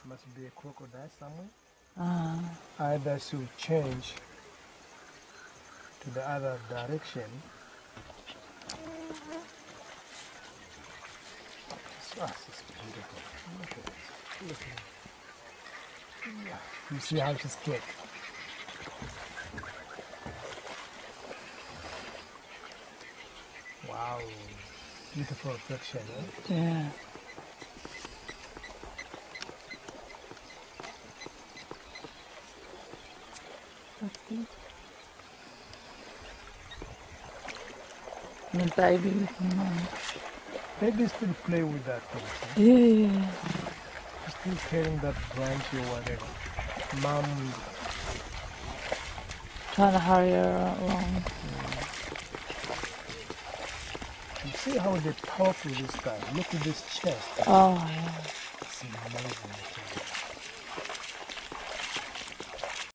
must be a crocodile somewhere. Ah. Either should change to the other direction. This is beautiful. Look at this. Look at it. Yeah. You see how she's kicked. Wow. Beautiful reflection, eh? Yeah. That's good. Yung baby looking one. Maybe still play with that thing. Eh? Yeah. Still carrying that branch or whatever. Mom. Trying to hurry her along. You see how they powerful this guy. Look at this chest. Oh, yeah. It's amazing.